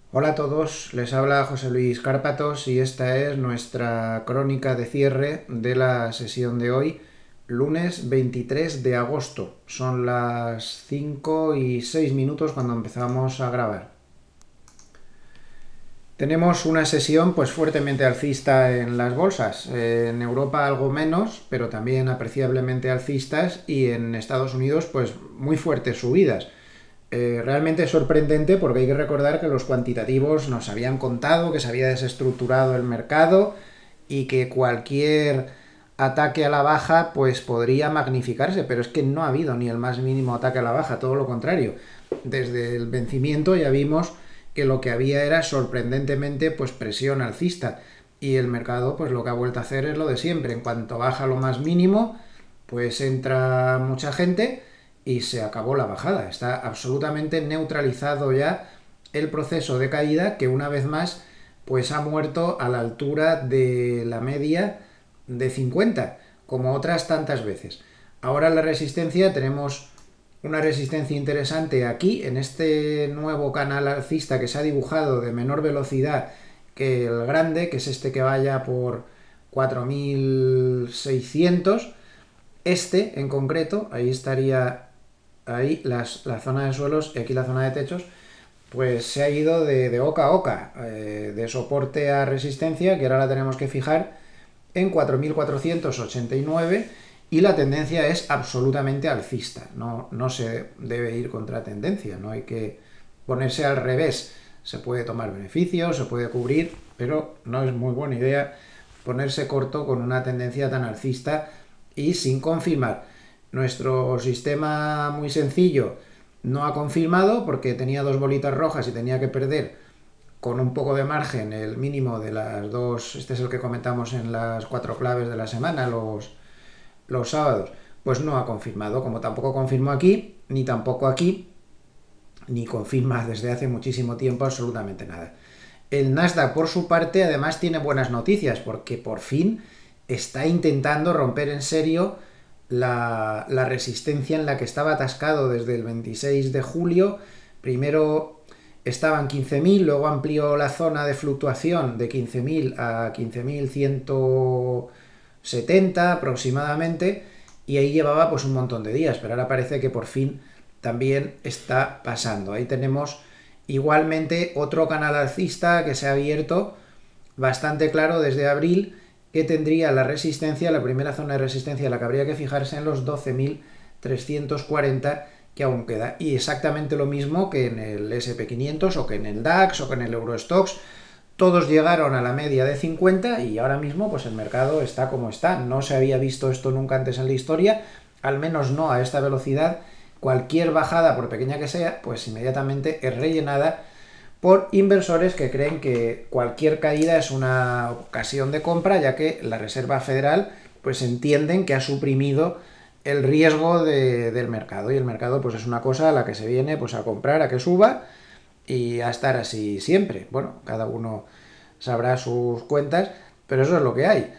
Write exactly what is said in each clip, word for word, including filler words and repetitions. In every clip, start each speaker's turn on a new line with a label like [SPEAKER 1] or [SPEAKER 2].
[SPEAKER 1] Hola a todos, les habla José Luis Cárpatos y esta es nuestra crónica de cierre de la sesión de hoy, lunes veintitrés de agosto. Son las cinco y seis minutos cuando empezamos a grabar. Tenemos una sesión pues fuertemente alcista en las bolsas. Eh, en Europa algo menos, pero también apreciablemente alcistas, y en Estados Unidos pues muy fuertes subidas. Eh, realmente es sorprendente porque hay que recordar que los cuantitativos nos habían contado que se había desestructurado el mercado y que cualquier ataque a la baja pues podría magnificarse, pero es que no ha habido ni el más mínimo ataque a la baja, todo lo contrario. Desde el vencimiento ya vimos que lo que había era sorprendentemente pues presión alcista, y el mercado pues lo que ha vuelto a hacer es lo de siempre. En cuanto baja lo más mínimo pues entra mucha gente y se acabó la bajada. Está absolutamente neutralizado ya el proceso de caída, que una vez más pues ha muerto a la altura de la media de cincuenta, como otras tantas veces. Ahora la resistencia, tenemos una resistencia interesante aquí en este nuevo canal alcista que se ha dibujado de menor velocidad que el grande, que es este que vaya por cuatro mil seiscientos. Este en concreto, ahí estaría, ahí las, la zona de suelos y aquí la zona de techos, pues se ha ido de, de oca a oca, eh, de soporte a resistencia, que ahora la tenemos que fijar en cuatro mil cuatrocientos ochenta y nueve, y la tendencia es absolutamente alcista. No, no se debe ir contra tendencia, no hay que ponerse al revés. Se puede tomar beneficios, se puede cubrir, pero no es muy buena idea ponerse corto con una tendencia tan alcista y sin confirmar. Nuestro sistema muy sencillo no ha confirmado porque tenía dos bolitas rojas y tenía que perder con un poco de margen el mínimo de las dos. Este es el que comentamos en las cuatro claves de la semana, los, los sábados. Pues no ha confirmado, como tampoco confirmó aquí, ni tampoco aquí, ni confirma desde hace muchísimo tiempo absolutamente nada. El Nasdaq, por su parte, además tiene buenas noticias porque por fin está intentando romper en serio la, la resistencia en la que estaba atascado desde el veintiséis de julio. Primero estaban quince mil, luego amplió la zona de fluctuación de quince mil a quince mil ciento setenta aproximadamente, y ahí llevaba pues un montón de días, pero ahora parece que por fin también está pasando. Ahí tenemos igualmente otro canal alcista que se ha abierto bastante claro desde abril, que tendría la resistencia, la primera zona de resistencia, la que habría que fijarse en los doce mil trescientos cuarenta, que aún queda. Y exactamente lo mismo que en el ese and pe quinientos o que en el DAX o que en el Eurostoxx. Todos llegaron a la media de cincuenta y ahora mismo pues el mercado está como está. No se había visto esto nunca antes en la historia, al menos no a esta velocidad. Cualquier bajada, por pequeña que sea, pues inmediatamente es rellenada por inversores que creen que cualquier caída es una ocasión de compra, ya que la Reserva Federal pues entienden que ha suprimido el riesgo de, del mercado, y el mercado pues es una cosa a la que se viene pues a comprar, a que suba y a estar así siempre. Bueno, cada uno sabrá sus cuentas, pero eso es lo que hay.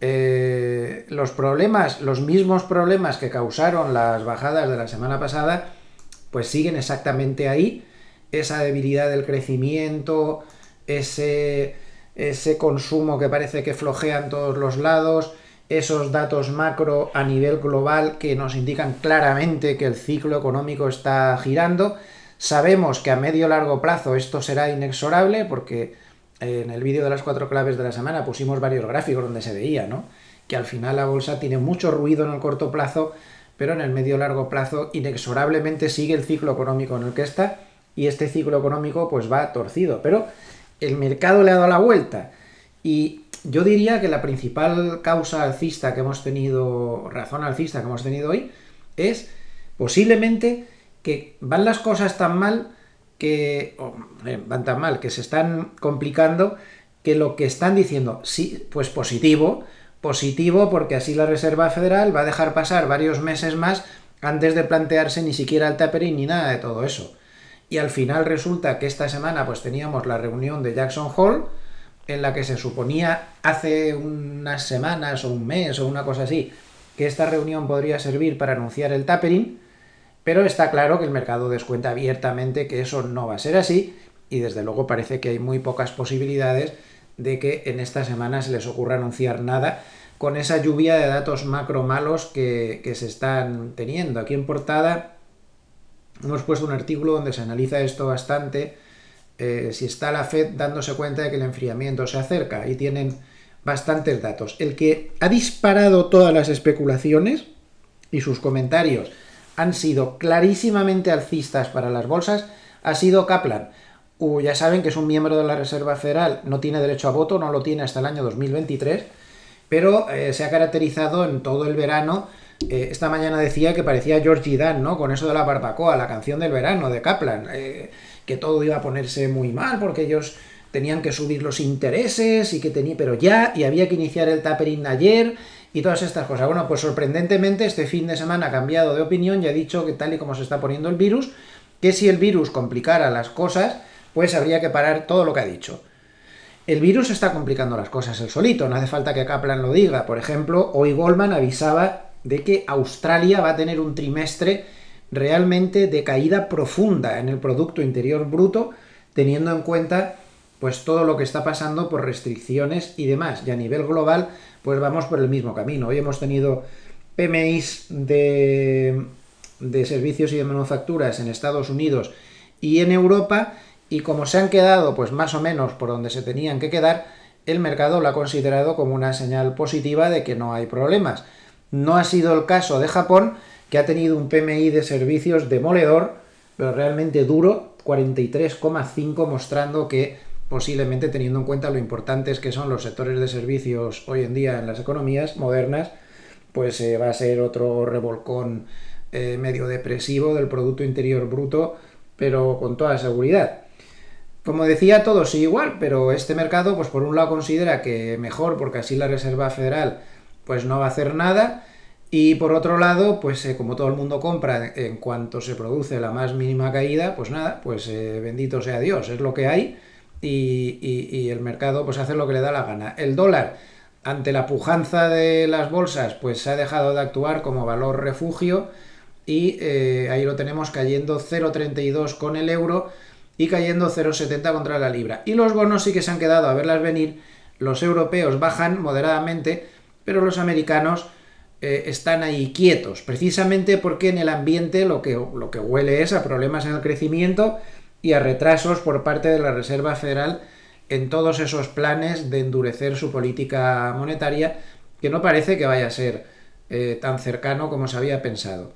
[SPEAKER 1] Eh, los problemas, los mismos problemas que causaron las bajadas de la semana pasada, pues siguen exactamente ahí. Esa debilidad del crecimiento, ese, ese consumo que parece que flojea en todos los lados, esos datos macro a nivel global que nos indican claramente que el ciclo económico está girando. Sabemos que a medio y largo plazo esto será inexorable porque en el vídeo de las cuatro claves de la semana pusimos varios gráficos donde se veía, ¿no?, que al final la bolsa tiene mucho ruido en el corto plazo, pero en el medio y largo plazo inexorablemente sigue el ciclo económico en el que está, y este ciclo económico pues va torcido, pero el mercado le ha dado la vuelta. Y yo diría que la principal causa alcista que hemos tenido, razón alcista que hemos tenido hoy, es posiblemente que van las cosas tan mal que oh, van tan mal, que se están complicando, que lo que están diciendo, sí, pues positivo, positivo porque así la Reserva Federal va a dejar pasar varios meses más antes de plantearse ni siquiera el tapering ni nada de todo eso. Y al final resulta que esta semana pues teníamos la reunión de Jackson Hole, en la que se suponía hace unas semanas o un mes o una cosa así que esta reunión podría servir para anunciar el tapering, pero está claro que el mercado descuenta abiertamente que eso no va a ser así, y desde luego parece que hay muy pocas posibilidades de que en esta semana se les ocurra anunciar nada con esa lluvia de datos macro malos que, que se están teniendo. Aquí en portada hemos puesto un artículo donde se analiza esto bastante. Eh, si está la Fed dándose cuenta de que el enfriamiento se acerca, y tienen bastantes datos. El que ha disparado todas las especulaciones y sus comentarios han sido clarísimamente alcistas para las bolsas ha sido Kaplan. Uh, ya saben que es un miembro de la Reserva Federal, no tiene derecho a voto, no lo tiene hasta el año dos mil veintitrés, pero eh, se ha caracterizado en todo el verano. Eh, esta mañana decía que parecía Georgie Dan, ¿no? Con eso de la barbacoa, la canción del verano de Kaplan, eh, que todo iba a ponerse muy mal porque ellos tenían que subir los intereses y que tenía, pero ya, y había que iniciar el tapering ayer y todas estas cosas. Bueno, pues sorprendentemente este fin de semana ha cambiado de opinión y ha dicho que tal y como se está poniendo el virus, que si el virus complicara las cosas, pues habría que parar todo lo que ha dicho. El virus está complicando las cosas el solito, no hace falta que Kaplan lo diga. Por ejemplo, hoy Goldman avisaba de que Australia va a tener un trimestre realmente de caída profunda en el Producto Interior Bruto, teniendo en cuenta pues todo lo que está pasando por restricciones y demás. Y a nivel global, pues vamos por el mismo camino. Hoy hemos tenido P M Is de, de servicios y de manufacturas en Estados Unidos y en Europa, y como se han quedado pues más o menos por donde se tenían que quedar, el mercado lo ha considerado como una señal positiva de que no hay problemas. No ha sido el caso de Japón, que ha tenido un P M I de servicios demoledor, pero realmente duro, cuarenta y tres coma cinco, mostrando que posiblemente, teniendo en cuenta lo importantes que son los sectores de servicios hoy en día en las economías modernas, pues eh, va a ser otro revolcón eh, medio depresivo del Producto Interior Bruto, pero con toda seguridad. Como decía, todo sigue igual, pero este mercado, pues por un lado considera que mejor, porque así la Reserva Federal pues no va a hacer nada, y por otro lado, pues eh, como todo el mundo compra en cuanto se produce la más mínima caída, pues nada, pues eh, bendito sea Dios, es lo que hay, y, y, y el mercado pues hace lo que le da la gana. El dólar, ante la pujanza de las bolsas, pues se ha dejado de actuar como valor refugio, y eh, ahí lo tenemos cayendo cero coma treinta y dos con el euro y cayendo cero coma setenta contra la libra. Y los bonos sí que se han quedado a verlas venir. Los europeos bajan moderadamente, pero los americanos eh, están ahí quietos, precisamente porque en el ambiente lo que, lo que huele es a problemas en el crecimiento y a retrasos por parte de la Reserva Federal en todos esos planes de endurecer su política monetaria, que no parece que vaya a ser eh, tan cercano como se había pensado.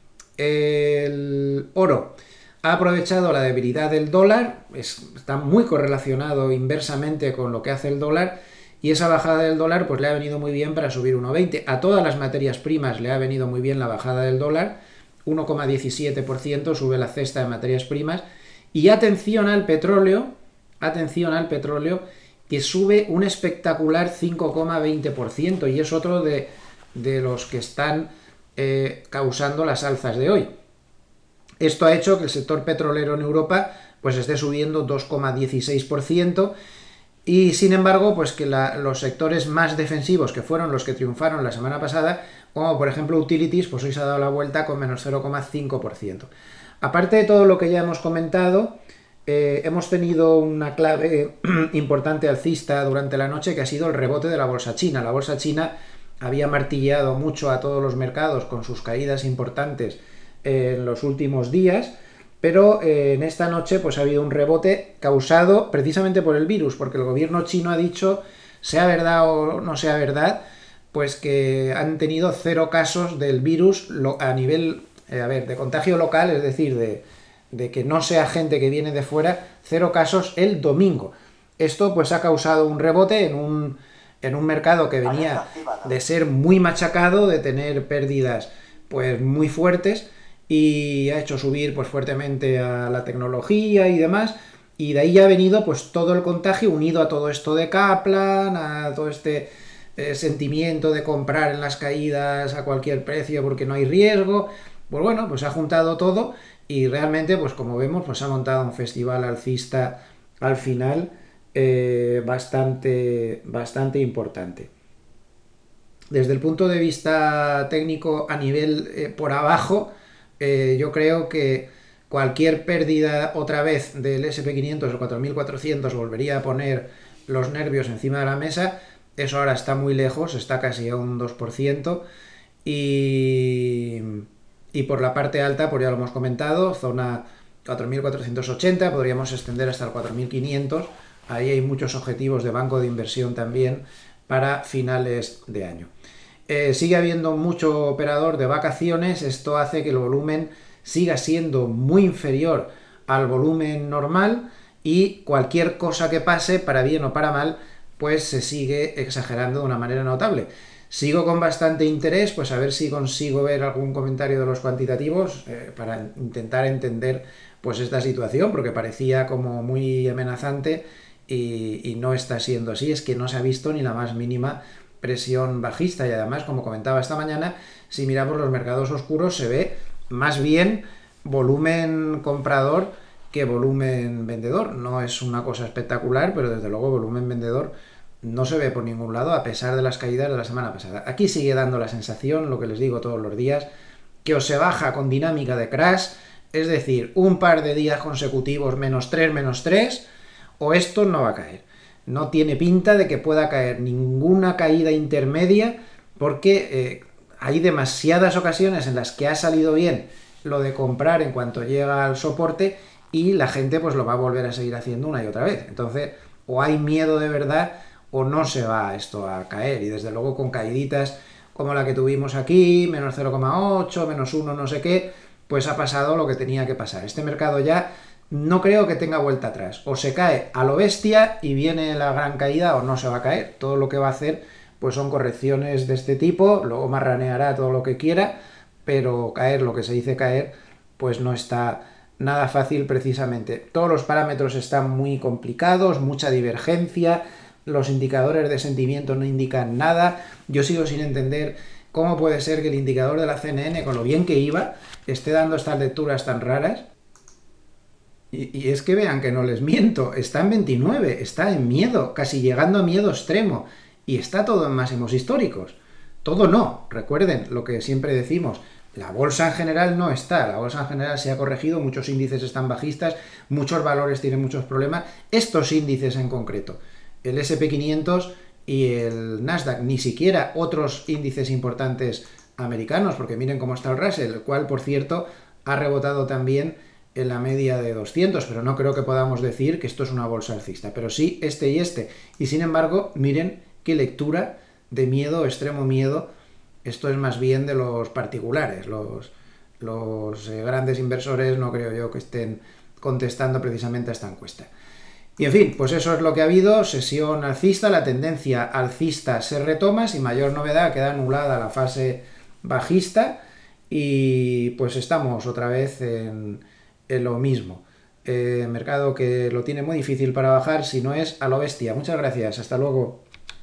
[SPEAKER 1] El oro ha aprovechado la debilidad del dólar, es, está muy correlacionado inversamente con lo que hace el dólar, y esa bajada del dólar pues le ha venido muy bien para subir uno coma veinte. A todas las materias primas le ha venido muy bien la bajada del dólar, uno coma diecisiete por ciento sube la cesta de materias primas. Y atención al petróleo, atención al petróleo, que sube un espectacular cinco coma veinte por ciento, y es otro de, de los que están eh, causando las alzas de hoy. Esto ha hecho que el sector petrolero en Europa pues esté subiendo dos coma dieciséis por ciento, y sin embargo pues que la, los sectores más defensivos, que fueron los que triunfaron la semana pasada, como por ejemplo utilities, pues hoy se ha dado la vuelta con menos cero coma cinco por ciento. Aparte de todo lo que ya hemos comentado, eh, hemos tenido una clave importante alcista durante la noche, que ha sido el rebote de la bolsa china. La bolsa china había martilleado mucho a todos los mercados con sus caídas importantes en los últimos días, pero eh, en esta noche pues ha habido un rebote causado precisamente por el virus, porque el gobierno chino ha dicho, sea verdad o no sea verdad, pues que han tenido cero casos del virus a nivel, eh, a ver, de contagio local, es decir, de, de que no sea gente que viene de fuera, cero casos el domingo. Esto pues ha causado un rebote en un, en un mercado que venía de ser muy machacado, de tener pérdidas pues muy fuertes, y ha hecho subir pues fuertemente a la tecnología y demás, y de ahí ha venido pues todo el contagio unido a todo esto de Kaplan, a todo este eh, sentimiento de comprar en las caídas a cualquier precio porque no hay riesgo. Pues bueno, pues ha juntado todo, y realmente pues como vemos pues ha montado un festival alcista al final eh, bastante, bastante importante. Desde el punto de vista técnico, a nivel eh, por abajo, Eh, yo creo que Cualquier pérdida otra vez del ese and pe quinientos o cuatro mil cuatrocientos volvería a poner los nervios encima de la mesa. Eso ahora está muy lejos, está casi a un dos por ciento. Y, y por la parte alta, pues ya lo hemos comentado, zona cuatro mil cuatrocientos ochenta, podríamos extender hasta el cuatro mil quinientos. Ahí hay muchos objetivos de banco de inversión también para finales de año. Eh, sigue habiendo mucho operador de vacaciones, esto hace que el volumen siga siendo muy inferior al volumen normal y cualquier cosa que pase, para bien o para mal, pues se sigue exagerando de una manera notable. Sigo con bastante interés, pues a ver si consigo ver algún comentario de los cuantitativos eh, para intentar entender pues esta situación, porque parecía como muy amenazante y, y no está siendo así. Es que no se ha visto ni la más mínima presión bajista y además, como comentaba esta mañana, si miramos los mercados oscuros se ve más bien volumen comprador que volumen vendedor. No es una cosa espectacular, pero desde luego volumen vendedor no se ve por ningún lado, a pesar de las caídas de la semana pasada. Aquí sigue dando la sensación, lo que les digo todos los días, que o se baja con dinámica de crash, es decir, un par de días consecutivos menos tres, menos tres, o esto no va a caer. No tiene pinta de que pueda caer ninguna caída intermedia, porque eh, hay demasiadas ocasiones en las que ha salido bien lo de comprar en cuanto llega al soporte y la gente pues lo va a volver a seguir haciendo una y otra vez. Entonces, o hay miedo de verdad o no se va esto a caer. Y desde luego con caíditas como la que tuvimos aquí, menos cero coma ocho, menos uno, no sé qué, pues ha pasado lo que tenía que pasar. Este mercado ya no creo que tenga vuelta atrás. O se cae a lo bestia y viene la gran caída o no se va a caer. Todo lo que va a hacer pues son correcciones de este tipo, luego marraneará todo lo que quiera, pero caer, lo que se dice caer, pues no está nada fácil precisamente. Todos los parámetros están muy complicados, mucha divergencia, los indicadores de sentimiento no indican nada. Yo sigo sin entender cómo puede ser que el indicador de la C N N, con lo bien que iba, esté dando estas lecturas tan raras. Y, y es que vean que no les miento, está en veintinueve, está en miedo, casi llegando a miedo extremo, y está todo en máximos históricos. Todo no, recuerden lo que siempre decimos, la bolsa en general no está, la bolsa en general se ha corregido, muchos índices están bajistas, muchos valores tienen muchos problemas, estos índices en concreto, el ese and pe quinientos y el Nasdaq, ni siquiera otros índices importantes americanos, porque miren cómo está el Russell, el cual, por cierto, ha rebotado también en la media de doscientos, pero no creo que podamos decir que esto es una bolsa alcista, pero sí este y este. Y sin embargo, miren qué lectura de miedo, extremo miedo. Esto es más bien de los particulares, los, los eh, grandes inversores no creo yo que estén contestando precisamente a esta encuesta. Y en fin, pues eso es lo que ha habido, sesión alcista, la tendencia alcista se retoma, sin mayor novedad, queda anulada la fase bajista y pues estamos otra vez en, en lo mismo. Eh, mercado que lo tiene muy difícil para bajar, si no es a lo bestia. Muchas gracias, hasta luego.